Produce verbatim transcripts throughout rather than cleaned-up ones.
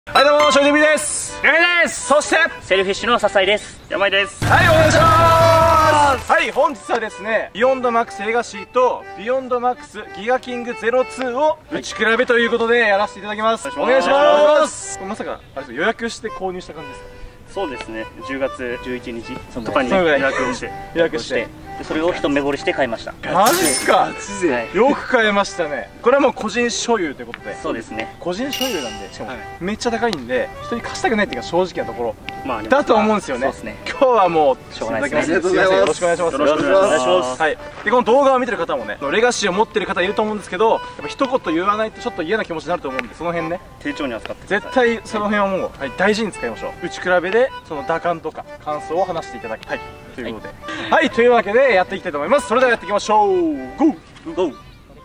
はい、どうも、ショイデビです。 ゆめです。 そしてセルフィッシュの笹井です。山井です。 はい、お願いします。はい、本日はですね、ビヨンドマックスレガシーとビヨンドマックスギガキングゼロツーを打ち比べということでやらせていただきます。お願いします。まさかあれです、予約して購入した感じですか？ そうですね、じゅうがつじゅういちにちとかに予約をして予約してそれを一目惚れして買いました。 マジっすか？よく買えましたね。これはもう個人所有ということで。 そうですね、 個人所有なんで、しかもめっちゃ高いんで人に貸したくないっていうか正直なところまあだと思うんですよね。今日はもうしょうがないですね。 よろしくお願いします。 よろしくお願いします。 はい。でこの動画を見てる方もね、レガシーを持ってる方いると思うんですけど、やっぱ一言言わないとちょっと嫌な気持ちになると思うんで、その辺ね、 丁重に扱って絶対その辺はもう、はい、大事に使いましょう。打ち比べでその打感とか感想を話していただきたいということで、はい、はい、というわけでやっていきたいと思います。それではやっていきましょう。ゴーゴー。いきまーす。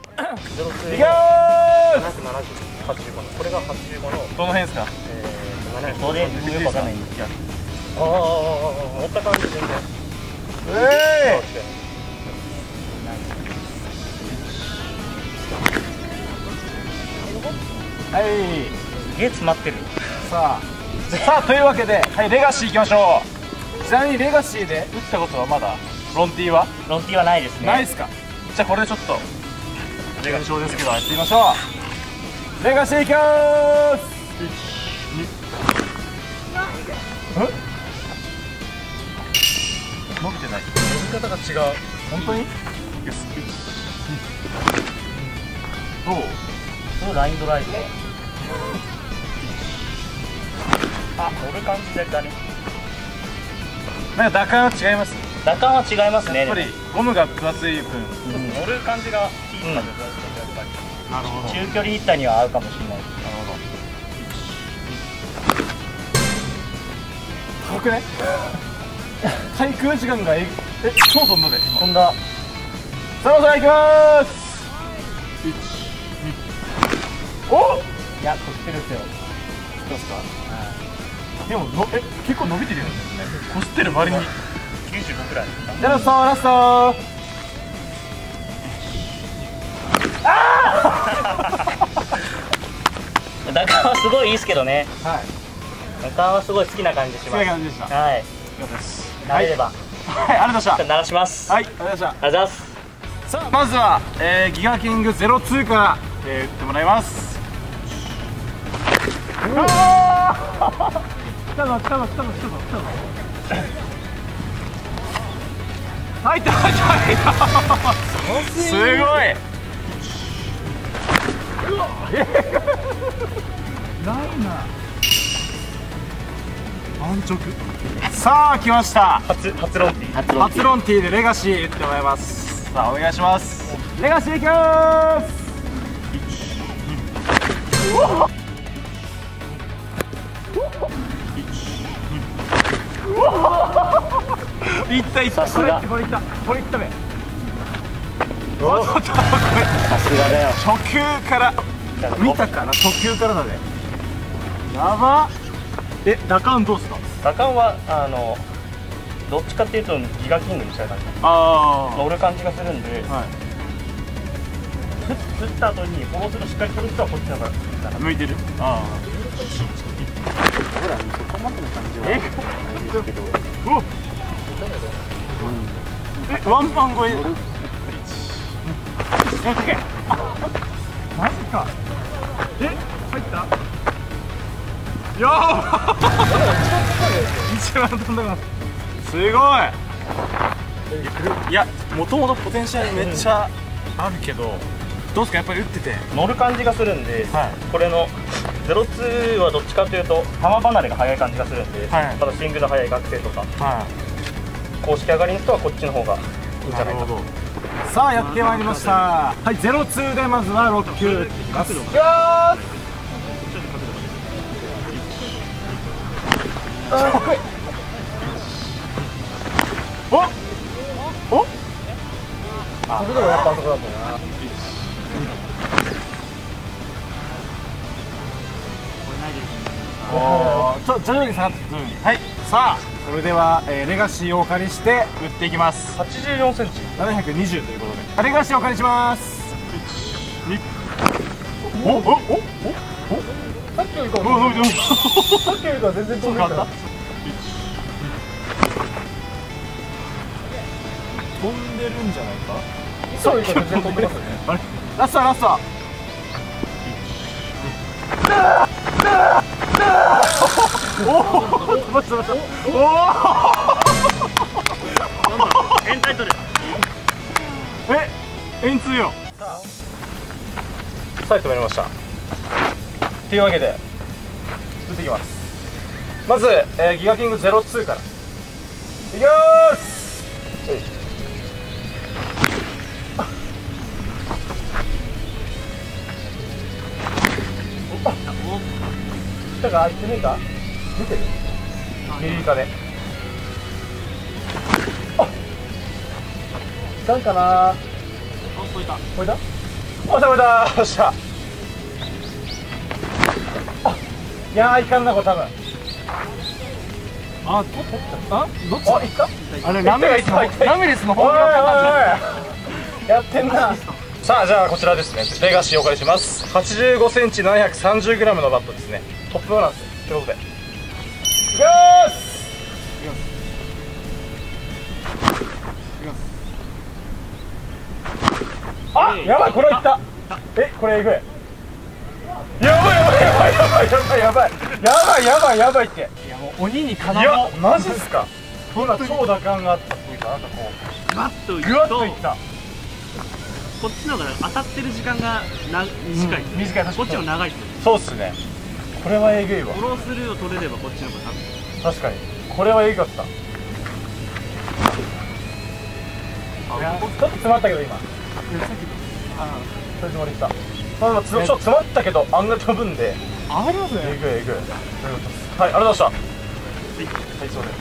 はちじゅうごのこれがはちじゅうごのどの辺ですか？ えー、どれ上か画面にある。 ああ持った感じ全然。ええはい、 すげえ詰まってる。 さあさあというわけで、はい、レガシーいきましょう。ちなみにレガシーで打ったことはまだロンティーはロンティーはないですね。 ないですか？じゃあこれでちょっとレガシーですけどやってみましょう。レガシーいきまーす。いち、に、え？伸びてない。伸び方が違う。本当に？よし、いち、に、どう？ そのラインドライブあ、乗る感じだね。 なんか打感は違います？ 打感は違いますね。 やっぱりゴムが分厚い分、 乗る感じがいい感じです。 なるほど。 中距離ヒッターには合うかもしれないです。 なるほど。高くね？滞空時間がええ超飛んだで今。 飛んだ。 さあさあ行きまーす。いち、に、おっ。 いや、こってるっすよ。 どうですか？でものえ結構伸びてるよね。こすってる割にきゅうじゅうごくらい。 じゃあラストラストああ打感はすごいいいですけどね。 はい、 打感はすごい好きな感じします。 好きな感じでした。 はい、 よかったです。 慣れれば。 はい、ありがとうございました。 鳴らします。 はい、ありがとうございました。 ありがとうございます。 さあまずは、えー、ギガキングゼロツーから、えー、打ってもらいます。ああ来たぞ来たぞ来たぞ来たぞ来たぞ。入った入った入ったすごい。うわないな安直。さあ来ました。 初初ロンティー。 初ロンティーでレガシー打ってもらいます。さあお願いします。レガシーいきまーす。いち、に、うわっいったいった。これいったこれいったこれいったべ。さすがだよ。 初球から見たかな。初球からだね。やば。え打感どうすか？ 打感はあのどっちかっていうとギガキングにしたい感じ。 ああ乗る感じがするんで、 はい、 振った後にフォロースルーしっかりする人はこっちの方が向いてる。ああほらそこまでの感じはないですけど、 うわえワンパン超え。マジか。え入った。よー一番飛んだかすごい。いやもともとポテンシャルめっちゃあるけど、どうですかやっぱり打ってて乗る感じがするんで、 はい、 これのゼロツーはどっちかというと球離れが速い感じがするんで、はい、ただスイングの速い学生とか、はい、公式上がりの人はこっちの方がいいんじゃないかと。 さあやってまいりました。はい、ゼロツーでまずはろっきゅう打っていきます。よーおおあそれでもやっぱあそこだったな。おちょ徐々に下がって徐々に。はい、さあそれでは、えー、レガシーをお借りして打っていきます。 はちじゅうよんセンチななひゃくにじゅうということでレガシーをお借りします。いち、に、おおおおおさっきよりかは伸びてる。さっきよりかは全然飛んでるから。飛んでるんじゃないか。そういうか全然飛んでますよね。あれラストラスト。おお飛ばした飛ばした。おおエンタイトル。 え円通よ。さあ止めました。というわけで作っていきます。まず、えー、ギガキングゼロツーからいきまーす。下が開いてねえか出てるミリリカで。あいかんかなー。 超えた超えたおた超えた。よっしゃ。あいやーいかんなこれ多分。あ取ったあどっち。あいったあれラメレスのラメレスの本気だった。やってんな。さあじゃあこちらですね、レガシーお借りします。はちじゅうごセンチななひゃくさんじゅうグラムのバットですね。トップバランスということでいきまーす。あやばいこれはいった。えこれえぐい。やばいやばいやばいやばいやばいやばいやばいやばいやばいって。いやもう鬼にかな。いやマジっすか。今超打感があったっていうかなんかこうグワッといくとグワッといった。 こっちの方が当たってる時間がな短い、 うん、短い。 こっちの長い。 そうっすね。これはえぐいわ。 フォロースルーを取れればこっちの方が多分。 確かにこれはえぐかった。ちょっと詰まったけど今。あそれつもりした。まあちょっと詰まったけど案外飛ぶんで上がりますね。えぐいえぐい。はいありがとうございました。はいそうです。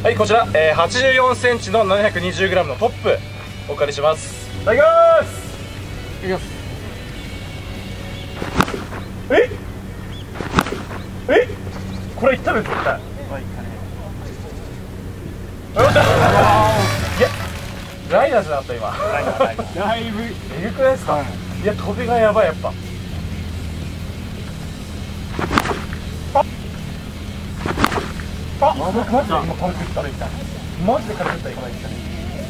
はいこちら、えー、はちじゅうよんセンチのななひゃくにじゅうグラムのトップお借りします。いただきます。いきます。ええこれいったね絶対。はいいったね。よっしゃ。いやライダーじゃなかった今。だいぶえぐくないですか。いや飛びがやばいやっぱ。ああマジで今軽くいったね。マジで軽くいった今いったね。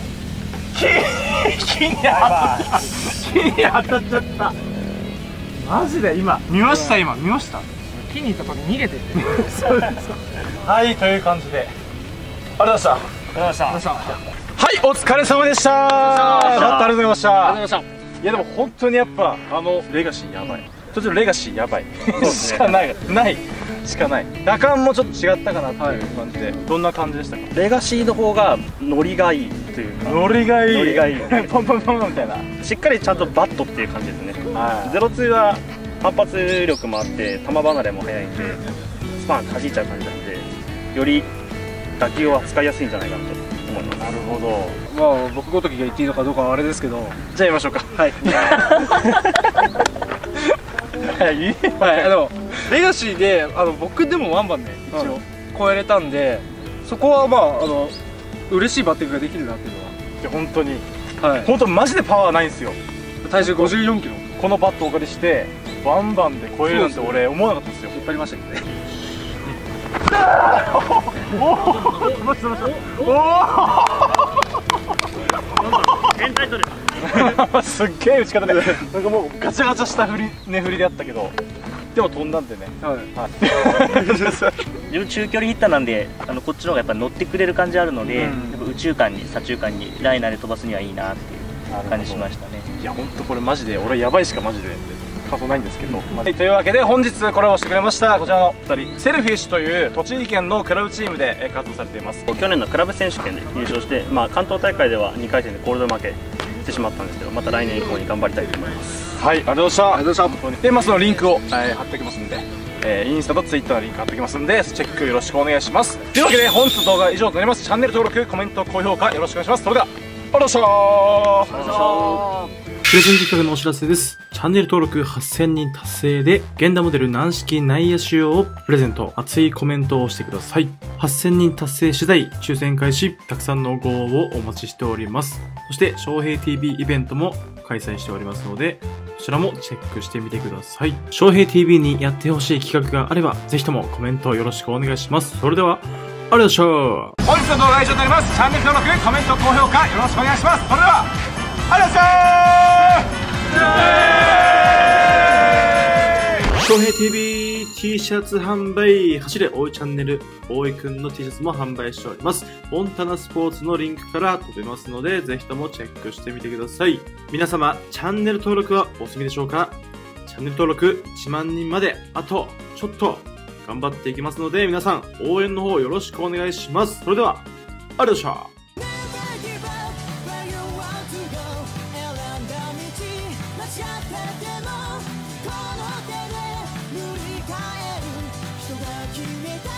木木に当たった木に当たっちゃった。マジで今見ました今見ました。木にいった時逃げてってそうですはいという感じでありがとうございました。ありがとうございました。はいお疲れ様でした。ありがとうございました。ありがとうございました。いやでも本当にやっぱあのレガシーやばい。ちょっとレガシーやばいしかないないしかない。打感もちょっと違ったかなっていう感じで、どんな感じでしたか。 レガシーの方がノリがいいというか、 ノリがいいノリがいいポンポンポンみたいな、 しっかりちゃんとバットっていう感じですね。ゼロツーは反発力もあって球離れも速いんでスパン弾いちゃう感じなんで、より打球を扱いやすいんじゃないかなと思います。 なるほど。まあ僕ごときが言っていいのかどうかはあれですけど、じゃあ言いましょうか。はいはい、でもレガシーであの僕でもワンバンで一応超えれたんで、そこはまああの嬉しいバッティングができるなっていうのは。いや本当に、はい、本当マジでパワーないんですよ。体重ごじゅうよんキロ、このバットをお借りしてワンバンで超えるなんて俺思わなかったですよ。引っ張りましたけどね。おおおエンタイトルすっげえ打ち方でなんかもうガチャガチャした振り寝振りであったけど、でも飛んだんでね。 自分中距離ヒッターなんで、あのこっちの方がやっぱ乗ってくれる感じあるので、うん、やっぱ宇宙間に左中間にライナーで飛ばすにはいいなっていう感じしましたね。 いや本当これマジで俺やばいしかマジで感想ないんですけど、うん、はい、というわけで本日コラボしてくれましたこちらのふたり、セルフィッシュという栃木県のクラブチームで活動されています。 去年のクラブ選手権で優勝して、まあ、関東大会ではにかい戦でコールド負けしてしまったんですけど、また来年以降に頑張りたいと思います。 はい、ありがとうございました。ありがとうございました。で、まあ、そのリンクを、えー、貼っておきますんで、えー、インスタとツイッターのリンク貼っておきますんで、チェックよろしくお願いします。というわけで本日の動画は以上となります。チャンネル登録、コメント、高評価よろしくお願いします。それではありがとうございました。 プレゼント企画のお知らせです。チャンネル登録はっせんにん達成で、源田モデル軟式内野手用をプレゼント。熱いコメントをしてください。はっせんにん達成次第、抽選開始、たくさんのご応募をお待ちしております。そして、翔平 ティーブイ イベントも開催しておりますので、 こちらもチェックしてみてください。翔平 ティーブイ にやってほしい企画があれば、ぜひともコメントよろしくお願いします。それでは、ありがとうございました。 本日の動画は以上になります。チャンネル登録、コメント、高評価よろしくお願いします。それではありがとうございました。 翔平 ティーブイ T シャツ販売、走れ大井チャンネル、大井くんの T シャツも販売しております。モンタナスポーツのリンクから飛べますので、ぜひともチェックしてみてください。皆様、チャンネル登録はお済みでしょうか？チャンネル登録いちまんにんまで、あとちょっと頑張っていきますので、皆さん応援の方よろしくお願いします。それでは、ありがとうございました。 この手で塗り替える人が決めた